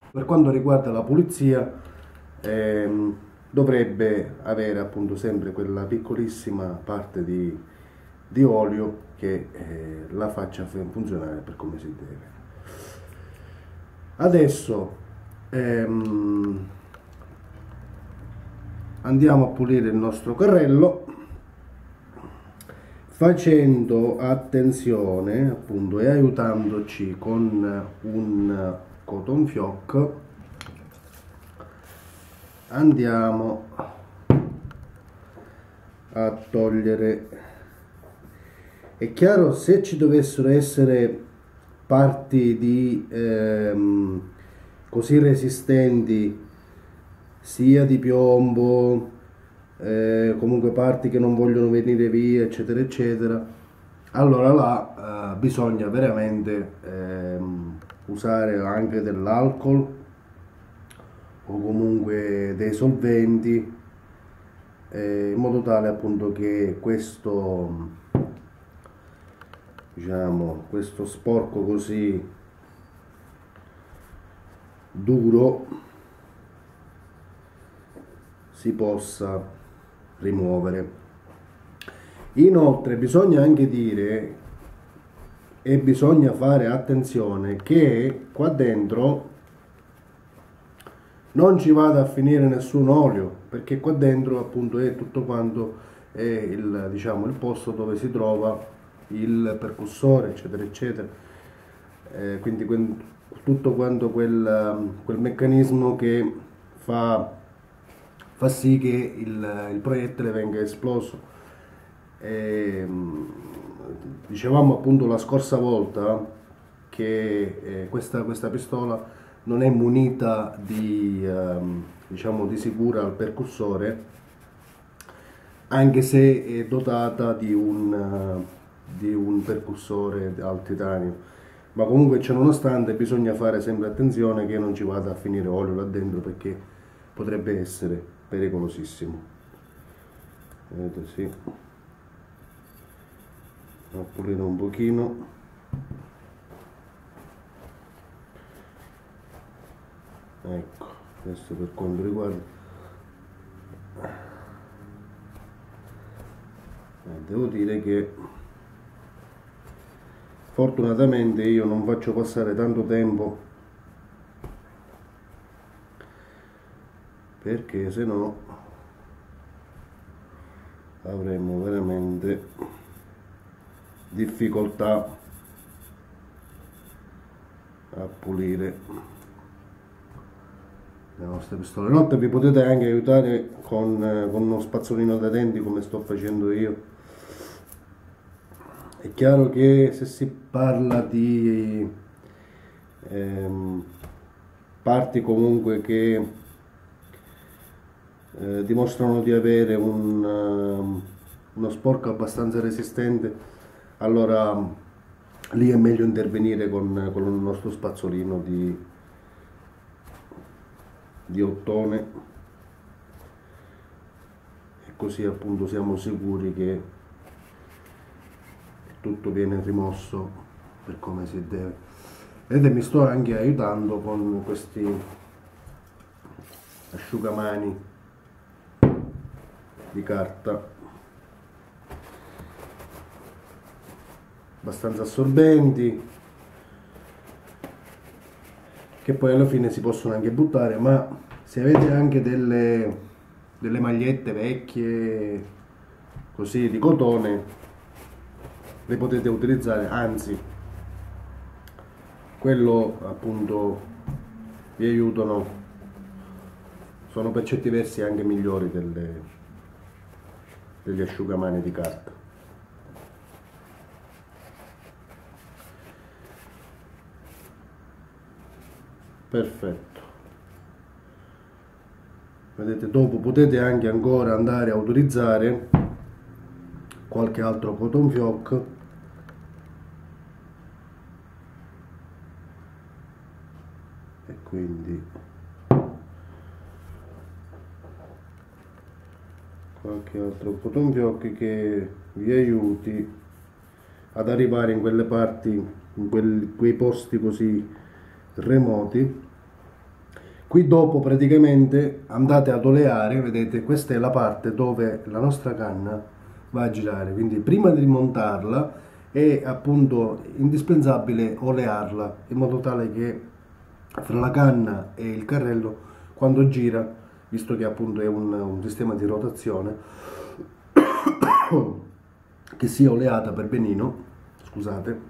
Per quanto riguarda la pulizia, dovrebbe avere appunto sempre quella piccolissima parte di olio che la faccia funzionare per come si deve. Adesso andiamo a pulire il nostro carrello facendo attenzione appunto e aiutandoci con un cotton fioc. Andiamo a togliere. È chiaro, se ci dovessero essere parti di così resistenti, sia di piombo, comunque parti che non vogliono venire via, eccetera eccetera, allora là bisogna veramente usare anche dell'alcol o comunque dei solventi, in modo tale appunto che questo, diciamo, questo sporco così duro si possa rimuovere. Inoltre bisogna anche dire e bisogna fare attenzione che qua dentro non ci vada a finire nessun olio, perché qua dentro appunto è tutto quanto è il, diciamo, il posto dove si trova il percussore, eccetera eccetera. Quindi tutto quanto quel meccanismo che fa sì che il proiettile venga esploso. Dicevamo appunto la scorsa volta che questa pistola non è munita di, diciamo, di sicura al percussore, anche se è dotata di un percussore al titanio. Ma comunque, ciò nonostante, bisogna fare sempre attenzione che non ci vada a finire olio là dentro, perché potrebbe essere pericolosissimo. Vedete, sì. A pulire un pochino. Ecco, questo per quanto riguarda. Devo dire che fortunatamente io non faccio passare tanto tempo, perché se no avremmo veramente difficoltà a pulire le nostre pistole. Inoltre vi potete anche aiutare con uno spazzolino da denti, come sto facendo io. È chiaro che se si parla di parti comunque che dimostrano di avere uno sporco abbastanza resistente, allora lì è meglio intervenire con il nostro spazzolino di ottone, e così appunto siamo sicuri che tutto viene rimosso per come si deve. Vedete, mi sto anche aiutando con questi asciugamani di carta abbastanza assorbenti, che poi alla fine si possono anche buttare, ma se avete anche delle magliette vecchie così di cotone, le potete utilizzare, anzi quello appunto vi aiutano, sono per certi versi anche migliori degli asciugamani di carta. Perfetto. Vedete, dopo potete anche ancora andare a utilizzare qualche altro cotton fioc, e quindi qualche altro cotton fioc che vi aiuti ad arrivare in quelle parti, in quei posti così remoti, Qui dopo praticamente andate ad oleare, vedete, questa è la parte dove la nostra canna va a girare, quindi prima di montarla è appunto indispensabile olearla in modo tale che fra la canna e il carrello, quando gira, visto che appunto è un sistema di rotazione, che sia oleata per benino, scusate,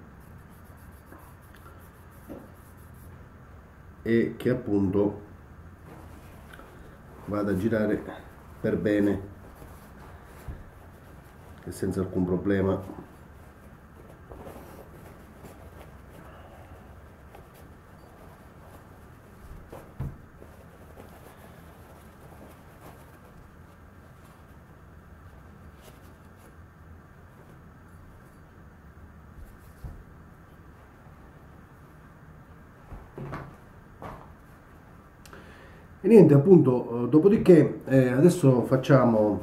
e che appunto vada a girare per bene e senza alcun problema. E niente, appunto, dopodiché adesso facciamo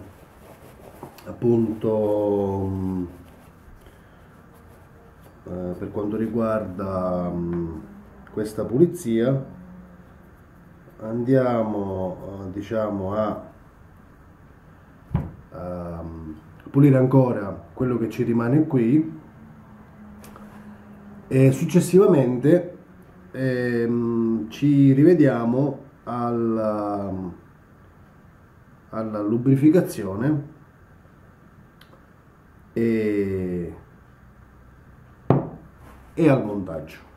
appunto per quanto riguarda questa pulizia, andiamo diciamo a pulire ancora quello che ci rimane qui e successivamente ci rivediamo alla lubrificazione e al montaggio.